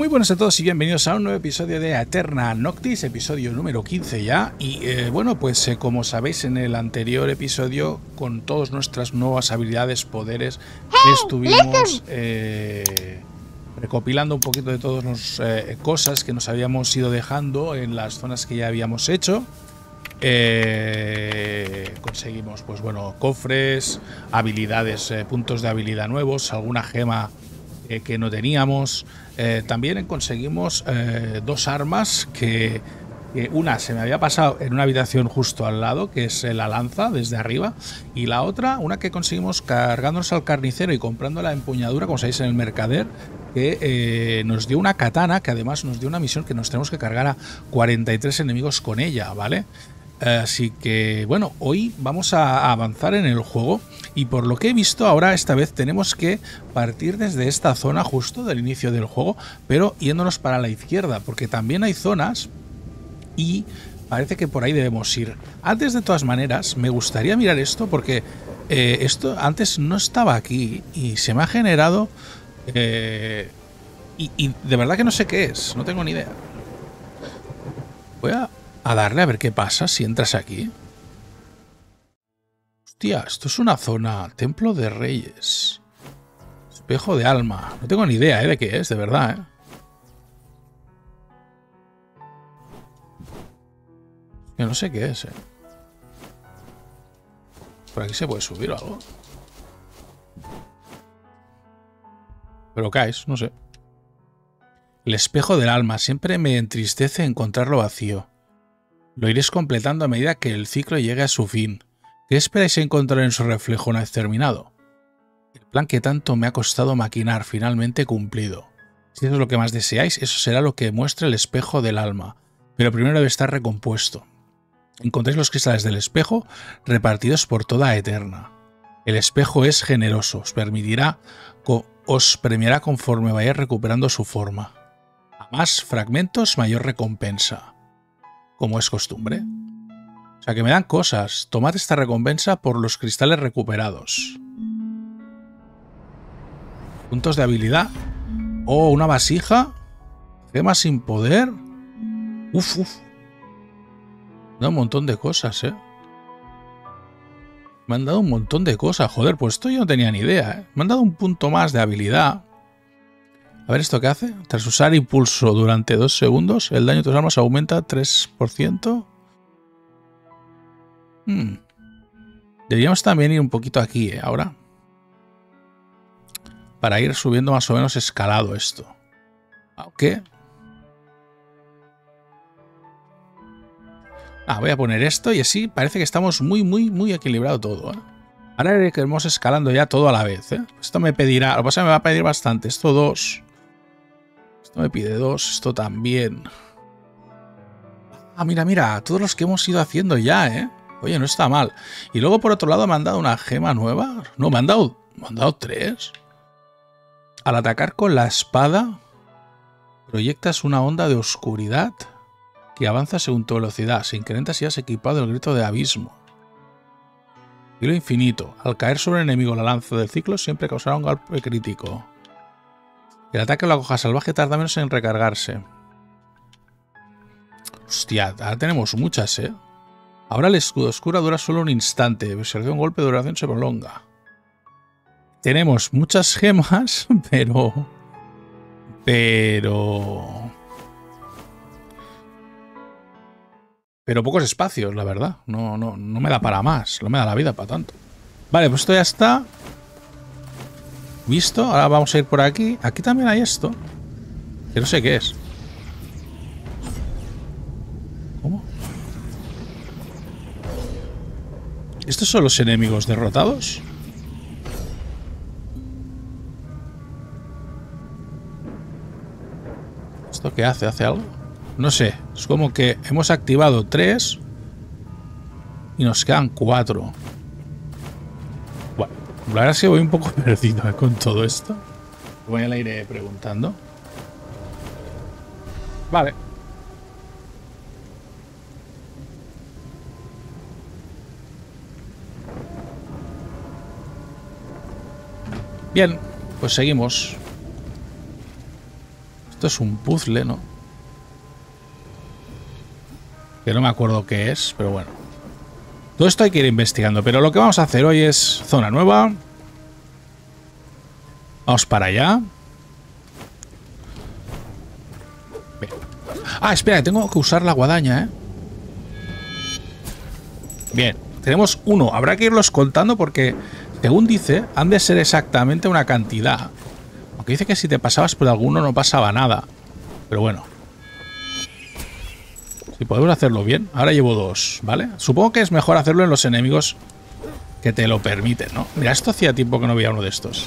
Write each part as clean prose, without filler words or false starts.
buenas a todos y bienvenidos a un nuevo episodio de Aeterna Noctis, episodio número 15 ya. Y bueno, pues como sabéis en el episodio, con todas nuestras nuevas habilidades, poderes, estuvimos recopilando un poquito de todas las cosas que nos habíamos ido dejando en las zonas que ya habíamos hecho. Conseguimos, pues bueno, cofres, habilidades, puntos de habilidad nuevos, alguna gema que no teníamos. También conseguimos dos armas que una se me había pasado en una habitación justo al lado, que es la lanza desde arriba, y la otra, una que conseguimos cargándonos al carnicero y comprando la empuñadura, como sabéis, en el mercader, que nos dio una katana, que además nos dio una misión que nos tenemos que cargar a 43 enemigos con ella, ¿vale? Así que bueno, hoy vamos a avanzar en el juego y por lo que he visto ahora esta vez tenemos que partir desde esta zona justo del inicio del juego, pero yéndonos para la izquierda, porque también hay zonas y parece que por ahí debemos ir. Antes, de todas maneras, me gustaría mirar esto porque esto antes no estaba aquí y se me ha generado y de verdad que no sé qué es, no tengo ni idea. Voy a darle a ver qué pasa si entras aquí. Hostia, esto es una zona. Templo de Reyes. Espejo de alma. No tengo ni idea de qué es, de verdad, Yo no sé qué es, Por aquí se puede subir o algo. Pero caes, no sé. El espejo del alma. Siempre me entristece encontrarlo vacío. Lo iréis completando a medida que el ciclo llegue a su fin. ¿Qué esperáis encontrar en su reflejo una vez terminado? El plan que tanto me ha costado maquinar, finalmente cumplido. Si eso es lo que más deseáis, eso será lo que muestre el espejo del alma. Pero primero debe estar recompuesto. Encontréis los cristales del espejo repartidos por toda Aeterna. El espejo es generoso, os premiará conforme vayáis recuperando su forma. A más fragmentos, mayor recompensa. Como es costumbre. O sea que me dan cosas. Tomad esta recompensa por los cristales recuperados. Puntos de habilidad. Oh, una vasija. Gema sin poder. Uf. Me da un montón de cosas, Me han dado un montón de cosas. Joder, pues esto yo no tenía ni idea, Me han dado un punto más de habilidad. A ver esto qué hace. Tras usar impulso durante 2 segundos, el daño de tus armas aumenta 3%. Deberíamos también ir un poquito aquí, ahora. Para ir subiendo más o menos escalado esto. Aunque... voy a poner esto y así parece que estamos muy equilibrado todo, Ahora que hemos escalando ya todo a la vez, Esto me pedirá... Lo que pasa es que me va a pedir bastante. Esto 2... Esto me pide 2, esto también. Mira, todos los que hemos ido haciendo ya, Oye, no está mal. Y luego por otro lado me han dado una gema nueva. No, me han dado 3. Al atacar con la espada, proyectas una onda de oscuridad que avanza según tu velocidad. Se incrementa si has equipado el grito de abismo. Hilo infinito. Al caer sobre el enemigo la lanza del ciclo siempre causará un golpe crítico. El ataque o la hoja salvaje tarda menos en recargarse. Hostia, ahora tenemos muchas, Ahora el escudo oscuro dura solo un instante. Si recibe un golpe de duración se prolonga. Tenemos muchas gemas, pero pocos espacios, la verdad. No me da para más. No me da la vida para tanto. Vale, pues esto ya está. Visto, ahora vamos a ir por aquí. Aquí también hay esto. Que no sé qué es. ¿Cómo? ¿Estos son los enemigos derrotados? ¿Esto qué hace? ¿Hace algo? No sé. Es como que hemos activado 3 y nos quedan 4. Bueno, la verdad es que voy un poco perdido con todo esto. Voy a la iré preguntando. Vale. Bien, pues seguimos. Esto es un puzzle, ¿no? Que no me acuerdo qué es, pero bueno. Todo esto hay que ir investigando. Pero lo que vamos a hacer hoy es zona nueva. Vamos para allá. Bien. Ah, espera, tengo que usar la guadaña, ¿eh? Bien, tenemos uno. Habrá que irlos contando porque, según dice, han de ser exactamente una cantidad. Aunque dice que si te pasabas por alguno no pasaba nada. Pero bueno. Si podemos hacerlo bien. Ahora llevo 2, ¿vale? Supongo que es mejor hacerlo en los enemigos que te lo permiten, ¿no? Mira, esto hacía tiempo que no veía uno de estos.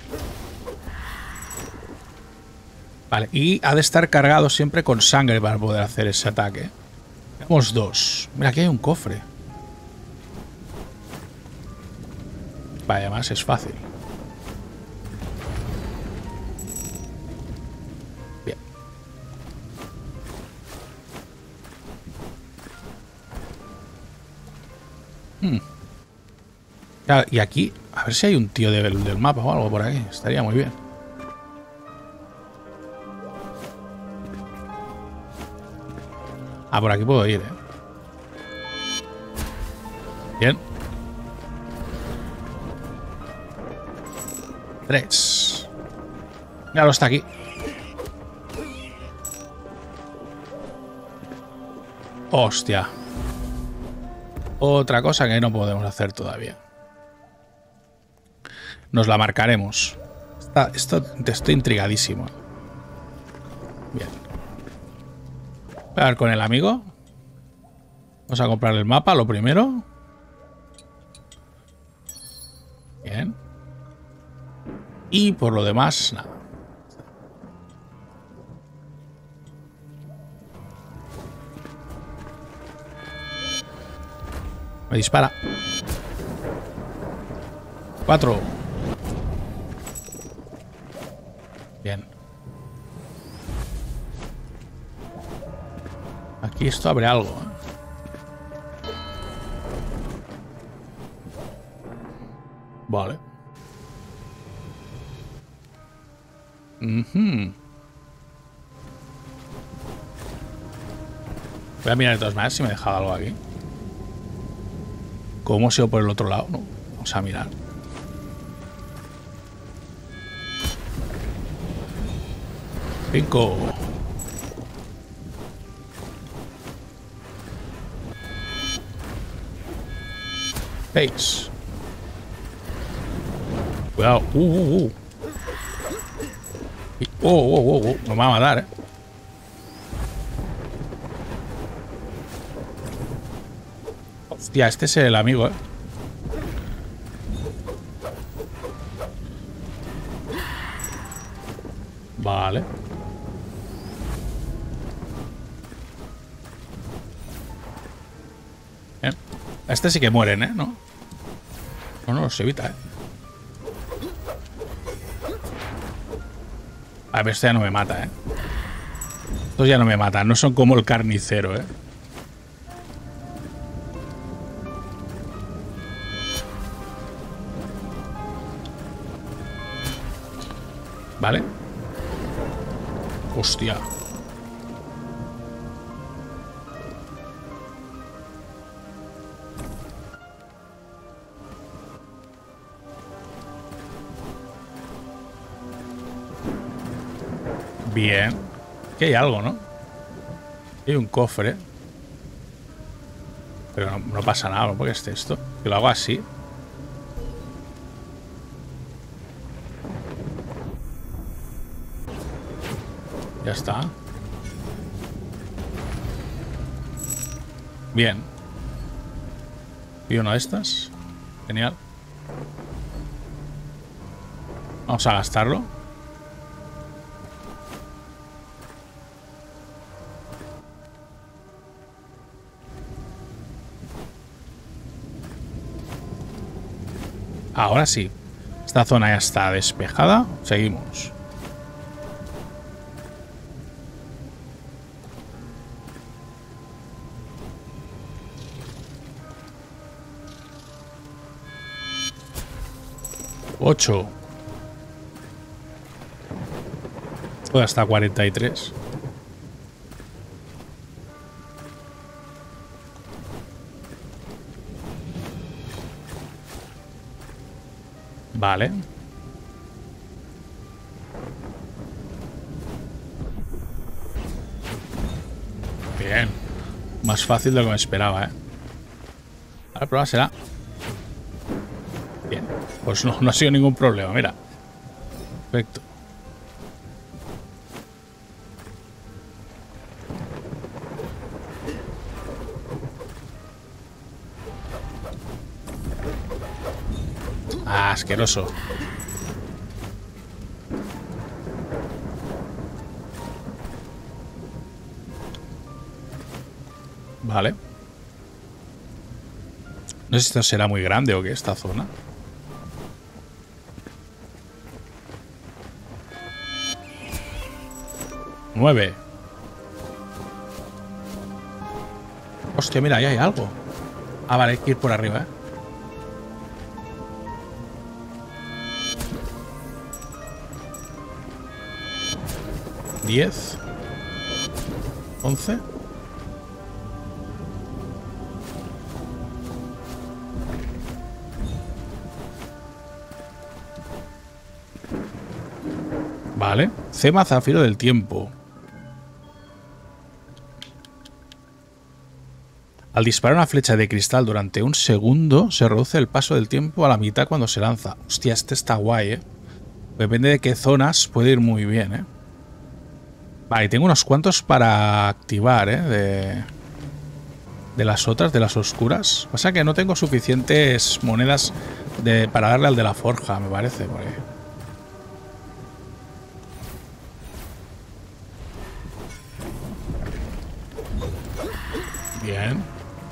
Vale, y ha de estar cargado siempre con sangre para poder hacer ese ataque. Tenemos 2. Mira, aquí hay un cofre. Vale, además es fácil. Claro, y aquí, a ver si hay un tío del mapa o algo por aquí. Estaría muy bien. Ah, por aquí puedo ir, ¿eh? Bien. 3. Míralo, está aquí. Hostia. Otra cosa que no podemos hacer todavía. Nos la marcaremos. Estoy intrigadísimo. Bien. Voy a ver con el amigo. Vamos a comprar el mapa, lo primero. Bien. Y por lo demás, nada. Me dispara. 4. Bien. Aquí esto abre algo, ¿eh? Vale. Voy a mirar de todas maneras si me he dejado algo aquí. ¿Cómo se va por el otro lado? No. Vamos a mirar. Cinco. Seis. Cuidado. Me va a matar, ¿eh? Hostia, este es el amigo, ¿eh? Vale. Bien. Este sí que mueren, ¿eh? ¿No? No, se evita, ¿eh? A ver, esto ya no me mata, ¿eh? Estos ya no me matan. No son como el carnicero, ¿eh? Vale. Hostia. Bien. Aquí hay algo, ¿no? Hay un cofre. Pero no pasa nada, ¿no? Porque esté esto. Que lo hago así. Ya está. Bien. Y una de estas. Genial. Vamos a gastarlo. Ahora sí. Esta zona ya está despejada. Seguimos. Ocho. Pues hasta 43. Vale. Bien. Más fácil de lo que me esperaba, ¿eh? La prueba será... Bien. Pues no ha sido ningún problema, mira. Perfecto. Ah, asqueroso. Vale. No sé si esto será muy grande o qué, esta zona. ¡9! Hostia, mira, ahí hay algo. Ah, vale, hay que ir por arriba, ¿eh? ¿10? ¿11? Vale. Cema zafiro del tiempo. Al disparar una flecha de cristal durante un segundo, se reduce el paso del tiempo a la mitad cuando se lanza. Hostia, este está guay, ¿eh? Depende de qué zonas, puede ir muy bien, ¿eh? Vale, tengo unos cuantos para activar, ¿eh? De las otras, de las oscuras. Pasa que no tengo suficientes monedas para darle al de la forja, me parece. Porque... Bien.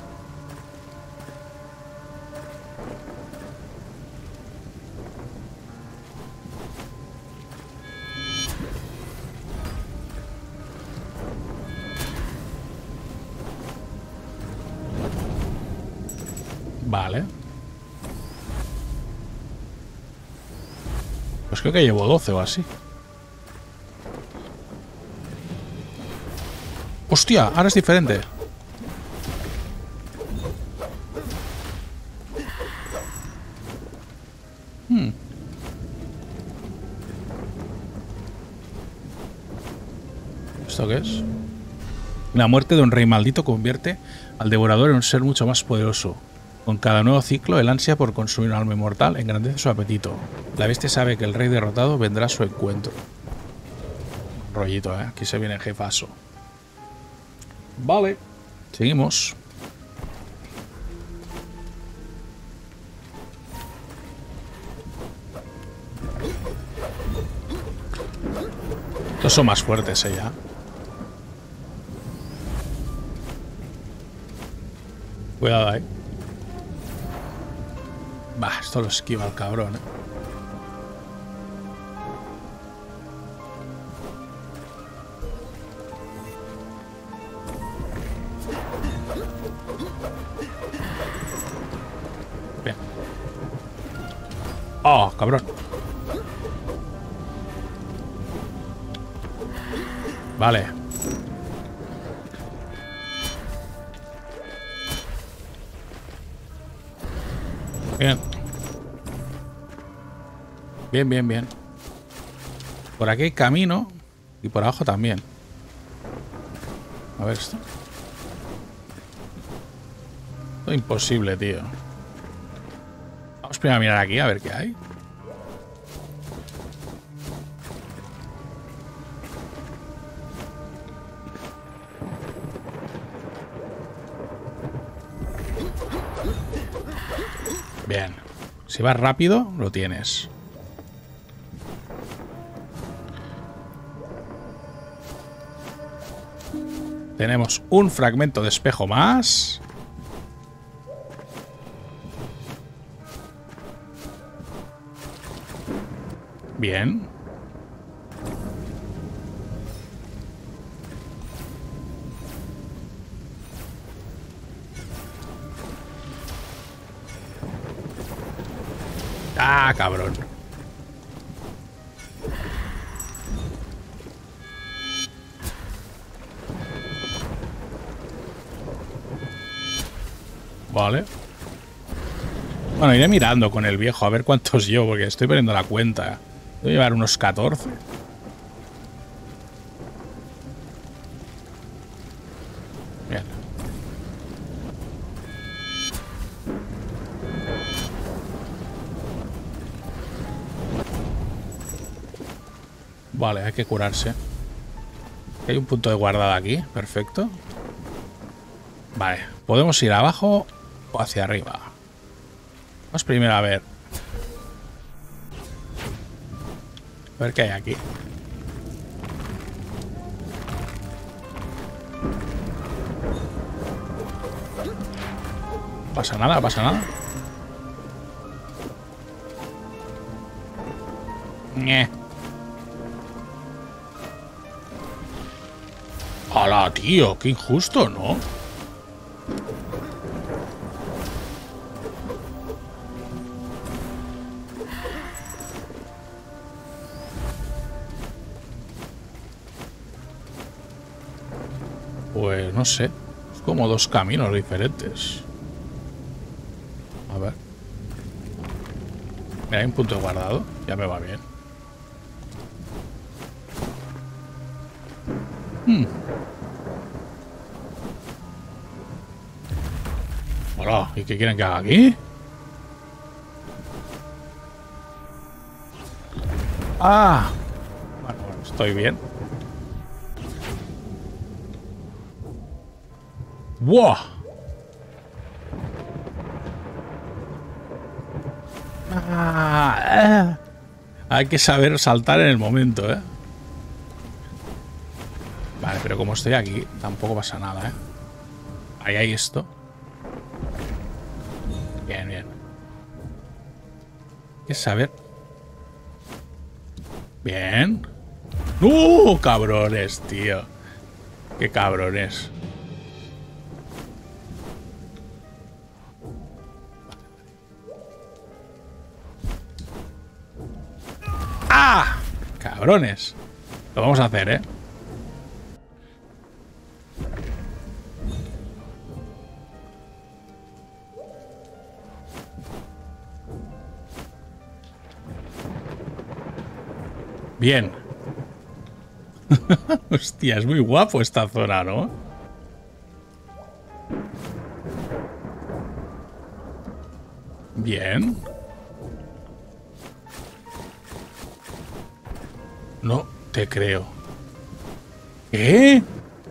Vale. Pues creo que llevo 12 o así. ¡Hostia! Ahora es diferente. ¿Esto qué es? La muerte de un rey maldito convierte al devorador en un ser mucho más poderoso. Con cada nuevo ciclo, el ansia por consumir un alma inmortal engrandece su apetito. La bestia sabe que el rey derrotado vendrá a su encuentro. Rollito, ¿eh? Aquí se viene el jefazo. Vale. Seguimos. Estos son más fuertes, ya. Cuidado ahí. Bah, esto lo esquiva el cabrón, ¿eh? Bien. ¡Oh, cabrón! Vale. Bien. Bien, bien, bien. Por aquí hay camino y por abajo también. A ver esto. Esto es imposible, tío. Vamos primero a mirar aquí a ver qué hay. Bien. Si vas rápido, lo tienes. Tenemos un fragmento de espejo más. Bien. Ah, cabrón. Vale. Bueno, iré mirando con el viejo a ver cuántos llevo, porque estoy perdiendo la cuenta. Voy a llevar unos 14. Bien. Vale, hay que curarse. Hay un punto de guardada aquí. Perfecto. Vale, podemos ir abajo o hacia arriba. Vamos primero a ver. A ver qué hay aquí. Pasa nada, pasa nada. Ñe. ¡Hala, tío! ¡Qué injusto!, ¿no? Pues no sé. Es como dos caminos diferentes. A ver. Mira, hay un punto de guardado. Ya me va bien. Hola, ¿y qué quieren que haga aquí? Ah. Bueno, estoy bien. ¡Wow! Hay que saber saltar en el momento, ¿eh? Vale, pero como estoy aquí, tampoco pasa nada, ¿eh? Ahí hay esto. Bien, bien. Hay que saber. Bien. ¡Uh! Cabrones, tío. Qué cabrones. ¡Ah! Cabrones. Lo vamos a hacer, ¿eh? Bien. Hostia, es muy guapo esta zona, ¿no? Bien. No te creo. ¿Qué?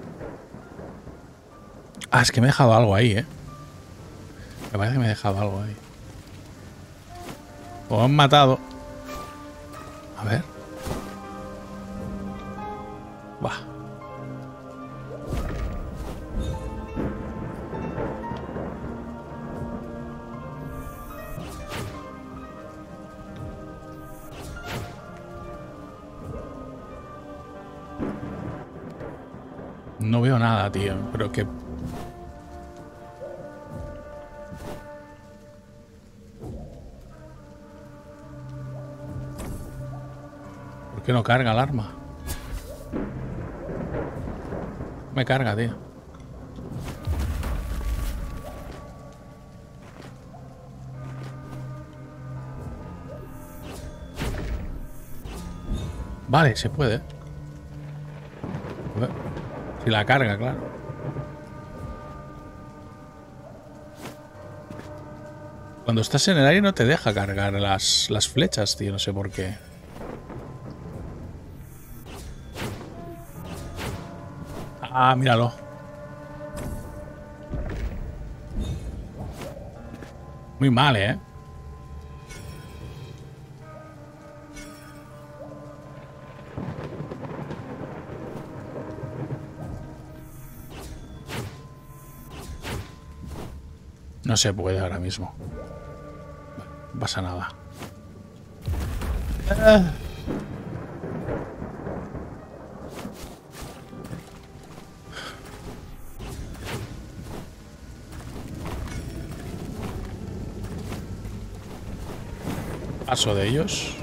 Ah, es que me he dejado algo ahí, ¿eh? Me parece que me he dejado algo ahí. O me han matado. A ver. Va. No veo nada, tío. Pero que... ¿Por qué no carga el arma? Me carga, tío. Vale, se puede. A ver. Si la carga, claro. Cuando estás en el aire no te deja cargar las flechas, tío. No sé por qué. Ah, míralo. Muy mal, ¿eh? No se puede ahora mismo. No pasa nada. Paso de ellos.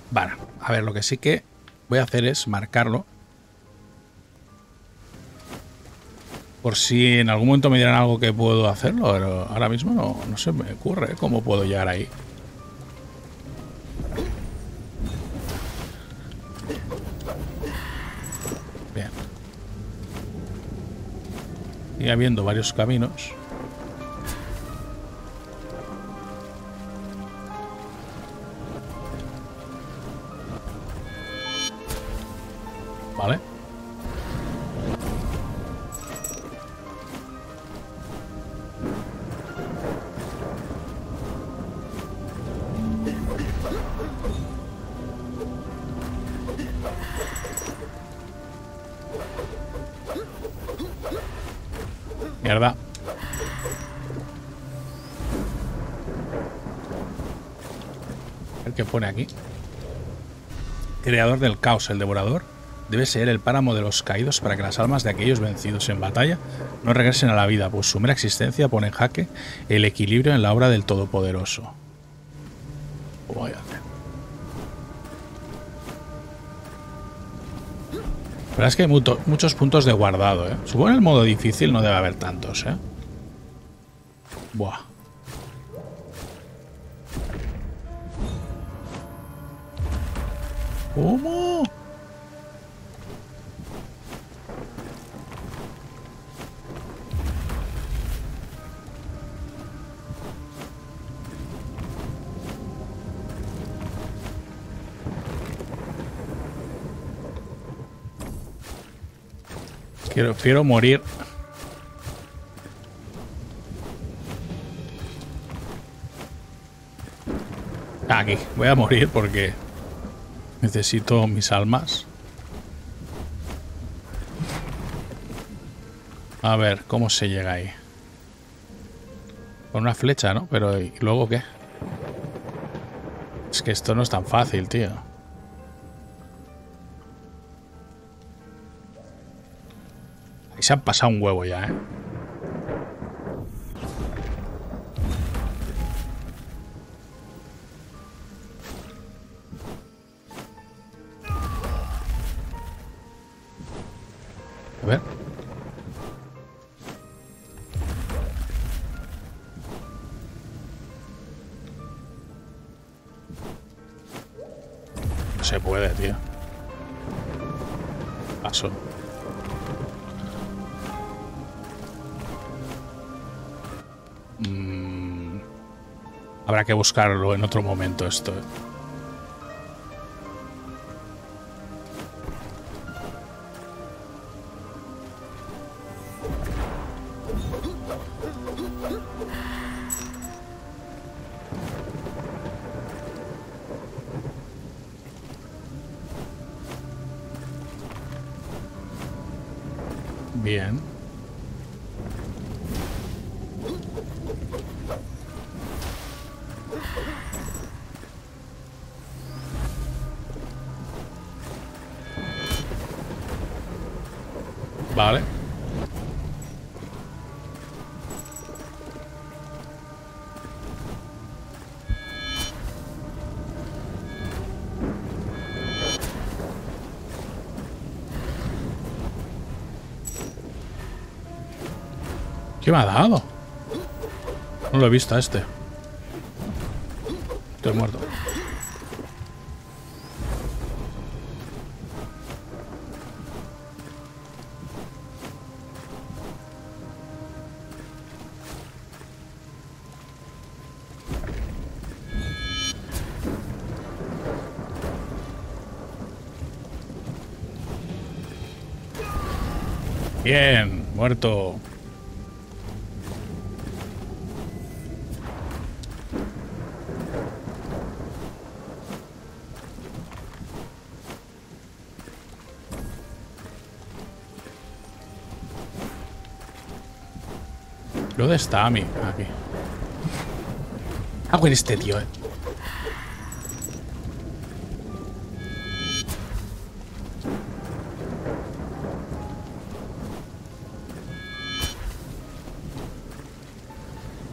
Vale, a ver, lo que sí que voy a hacer es marcarlo. Por si en algún momento me dieran algo que puedo hacerlo, pero ahora mismo no se me ocurre cómo puedo llegar ahí. Bien. Y habiendo varios caminos. Vale. Mierda. A ver qué pone aquí. Creador del caos, el devorador. Debe ser el páramo de los caídos para que las almas de aquellos vencidos en batalla no regresen a la vida, pues su mera existencia pone en jaque el equilibrio en la obra del Todopoderoso. ¿Cómo voy a hacer? La verdad es que hay muchos puntos de guardado, ¿eh? Supongo que en el modo difícil no debe haber tantos, ¿eh? Buah. ¿Cómo? Quiero morir. Aquí, voy a morir porque necesito mis almas. A ver, ¿cómo se llega ahí? Con una flecha, ¿no? Pero ¿y luego qué? Es que esto no es tan fácil, tío. Ahí se han pasado un huevo ya, ¿eh? A ver. No se puede, tío. Paso. Habrá que buscarlo en otro momento esto. Bien. Vale. ¿Qué me ha dado? No lo he visto a este. Estoy muerto. Bien, muerto. ¿Dónde está Ami? Aquí. Hago en este tío,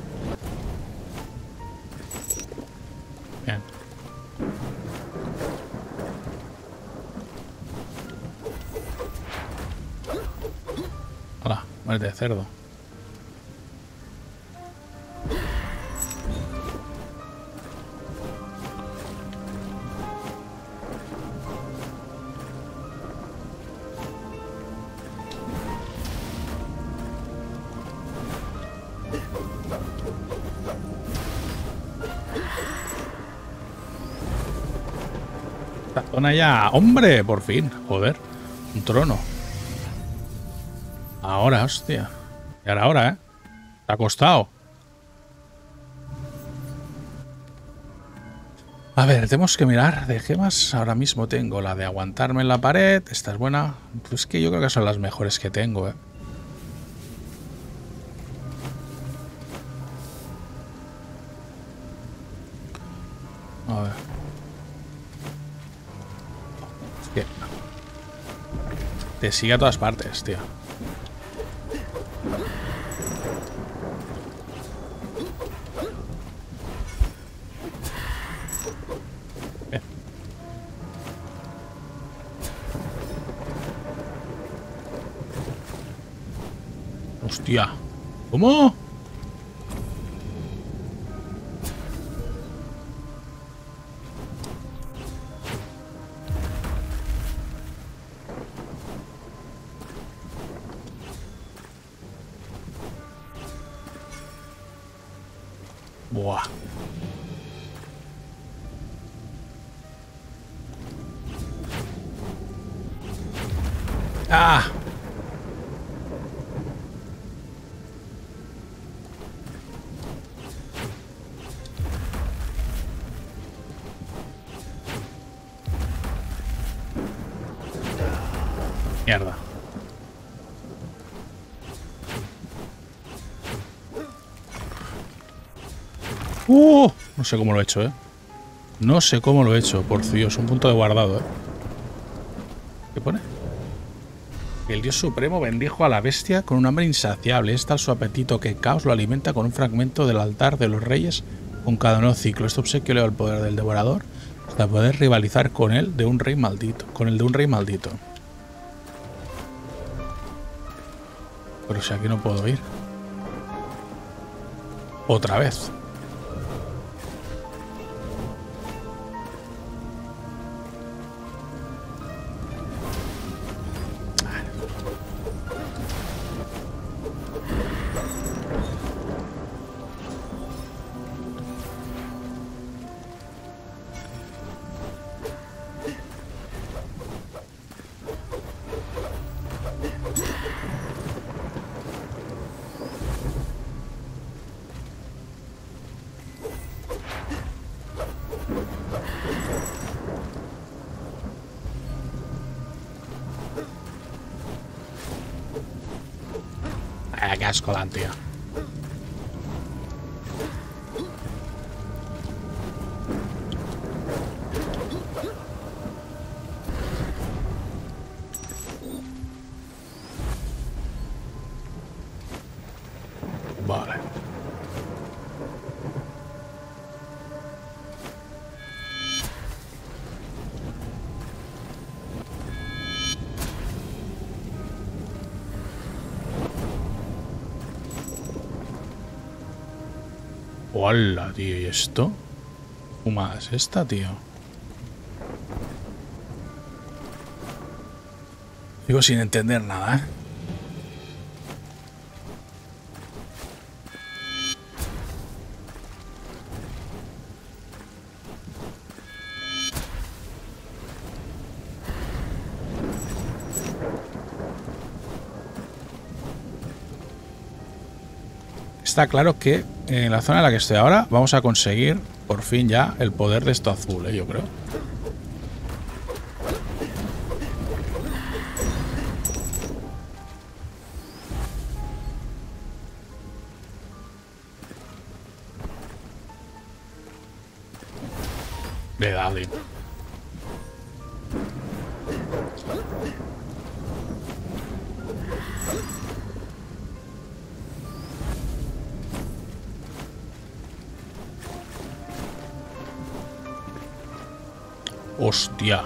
Bien. Muerte de cerdo. Esta zona ya... ¡Hombre! Por fin. Joder. Un trono. Ahora, hostia. Y ahora, ¿eh? Te ha costado. A ver, tenemos que mirar de gemas. Ahora mismo tengo la de aguantarme en la pared. Esta es buena. Pues que yo creo que son las mejores que tengo, ¿eh? A ver. Es que... te sigue a todas partes, tío. Hostia. ¿Cómo? Buah. ¡Ah! Mierda. No sé cómo lo he hecho, ¿eh? No sé cómo lo he hecho, por Dios. Un punto de guardado, ¿eh? ¿Qué pone? El dios supremo bendijo a la bestia con un hambre insaciable. Es tal su apetito que Caos lo alimenta con un fragmento del altar de los reyes con cada nuevo ciclo. Este obsequio le da el poder del devorador hasta poder rivalizar con él de un rey maldito. Con el de un rey maldito. Pero si aquí no puedo ir. Otra vez. Qué asco dan, tío. Vale. ¡Hola, tío! ¿Y esto? ¿Cómo es esta, tío? Sigo sin entender nada, ¿eh? Está claro que en la zona en la que estoy ahora vamos a conseguir por fin ya el poder de esto azul, yo creo. De Daddy. Hostia.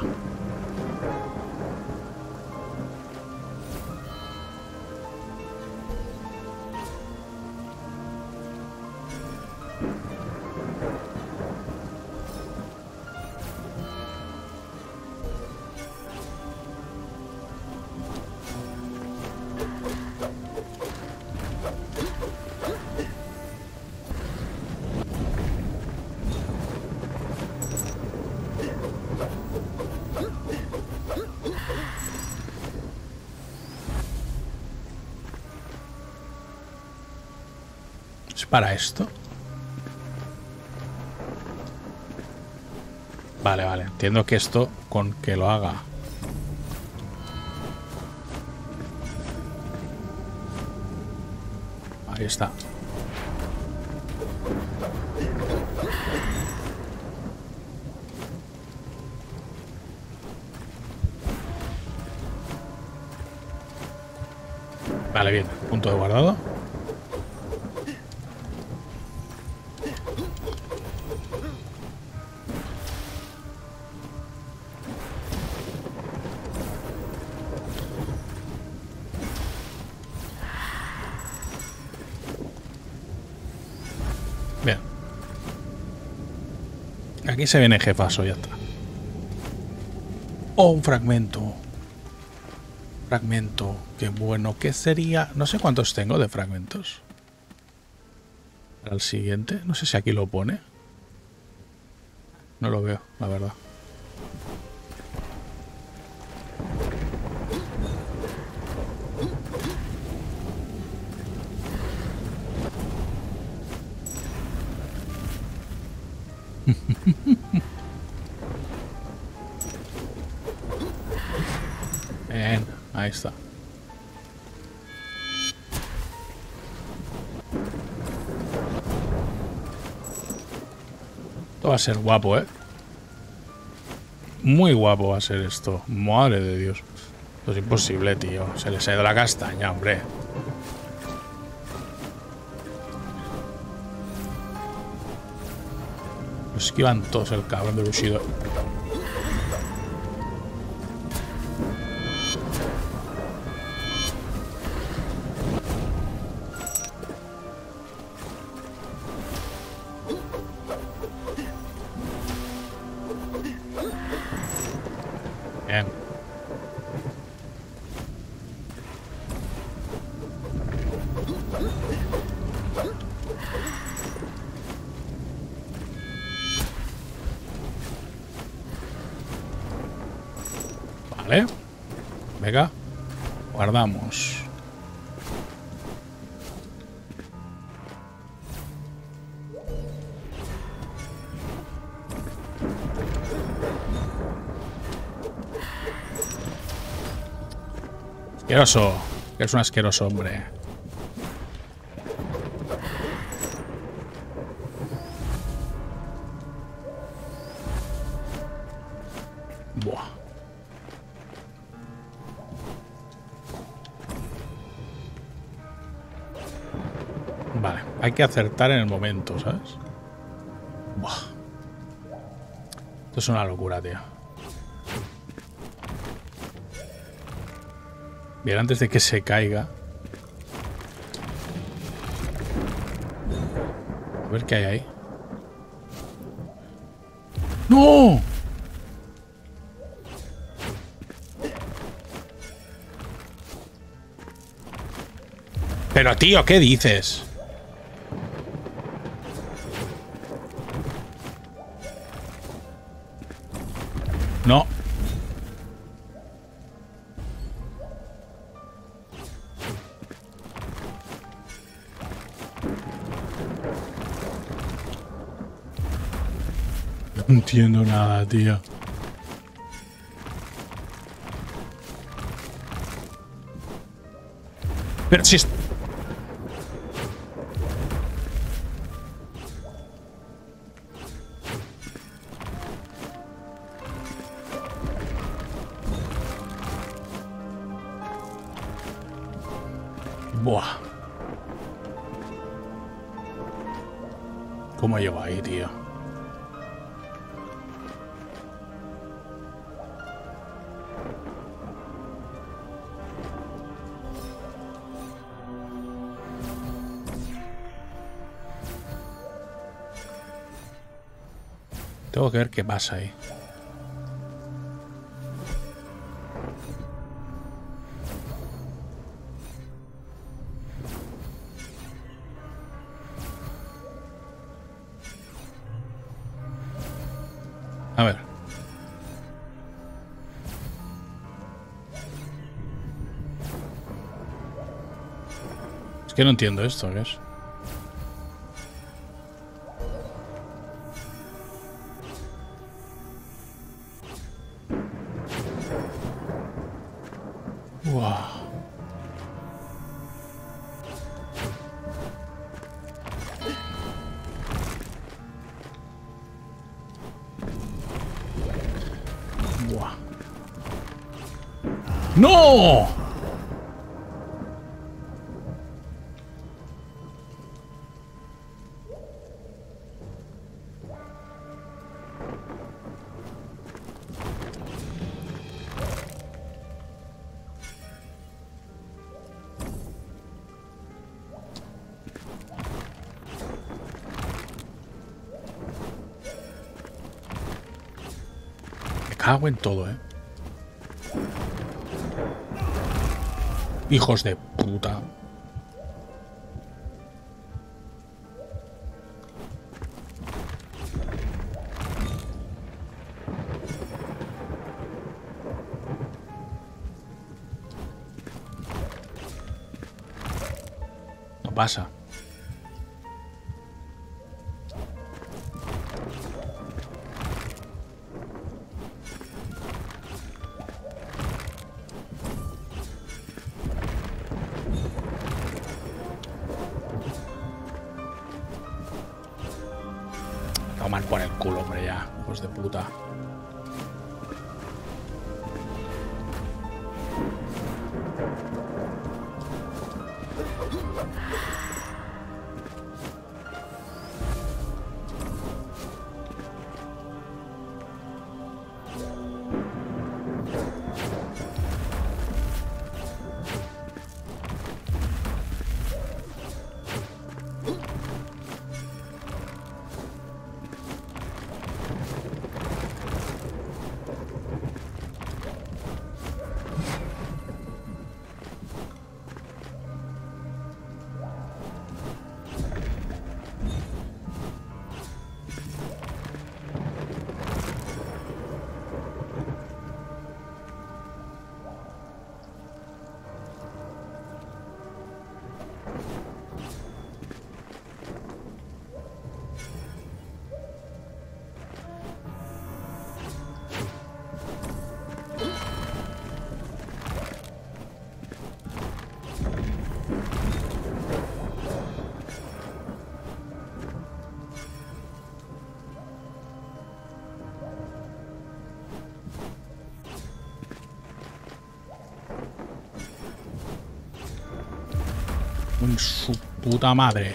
para esto? Vale, vale. Entiendo que esto con que lo haga. Ahí está. Vale, bien. Punto de guardado. Bien. Aquí se viene jefazo, ya está. Oh, un fragmento. Fragmento. Qué bueno. ¿Qué sería? No sé cuántos tengo de fragmentos. Para el siguiente. No sé si aquí lo pone. No lo veo, la verdad. Bien, ahí está. Esto va a ser guapo, ¿eh? Muy guapo va a ser esto. Madre de Dios. Esto es imposible, tío. Se les ha ido la castaña, hombre. Lo esquivan todos el cabrón de Bushido. Bien. Vale. Venga. Guardamos. Asqueroso. Eres un asqueroso hombre. Buah. Vale, hay que acertar en el momento, ¿sabes? Buah. Esto es una locura, tío. Bien, antes de que se caiga. A ver qué hay ahí. ¡No! Pero tío, ¿qué dices? No. No entiendo nada, tío. Pero si es... Buah. ¿Cómo llego ahí, tío? Tengo que ver qué pasa ahí. A ver. Es que no entiendo esto, ¿qué es? Uah. Buah. ¡No! Me cago en todo, ¿eh? Hijos de puta. No pasa. Tomar por el culo, hombre, ya. Hijos de puta. En su puta madre.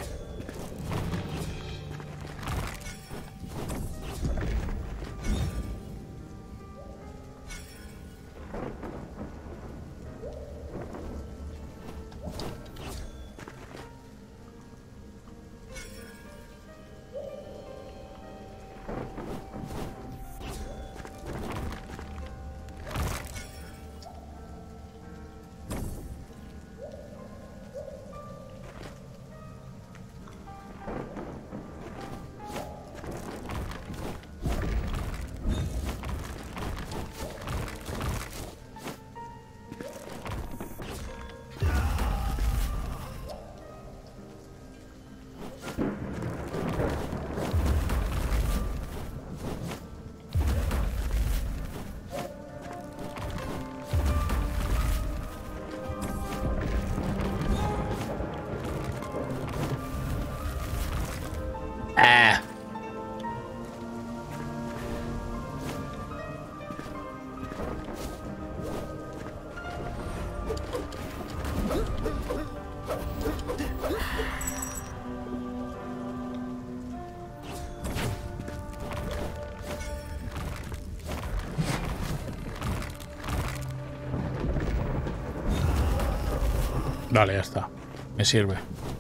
Vale, ya está. Me sirve.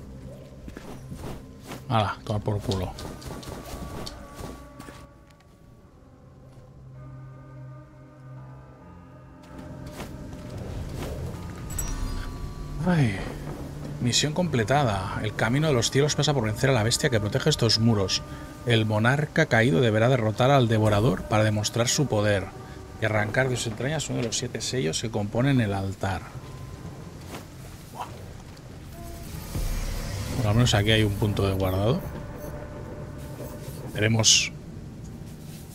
Hala, toma por culo. Ay. Misión completada. El camino de los cielos pasa por vencer a la bestia que protege estos muros. El monarca caído deberá derrotar al devorador para demostrar su poder y arrancar de sus entrañas uno de los 7 sellos que componen el altar. Por lo menos aquí hay un punto de guardado. Veremos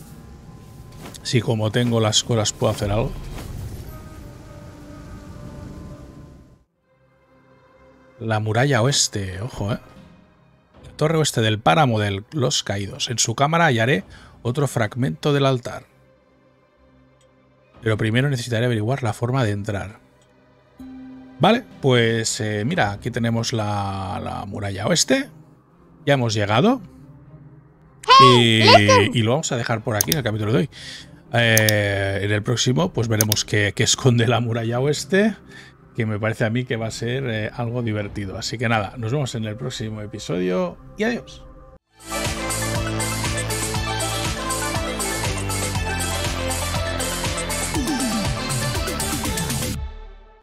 si como tengo las colas puedo hacer algo. La muralla oeste, ojo, La torre oeste del páramo de los caídos. En su cámara hallaré otro fragmento del altar. Pero primero necesitaré averiguar la forma de entrar. Vale, pues mira, aquí tenemos la muralla oeste. Ya hemos llegado. Y lo vamos a dejar por aquí en el capítulo de hoy. En el próximo pues veremos qué esconde la muralla oeste, que me parece a mí que va a ser algo divertido. Así que nada, nos vemos en el próximo episodio y adiós.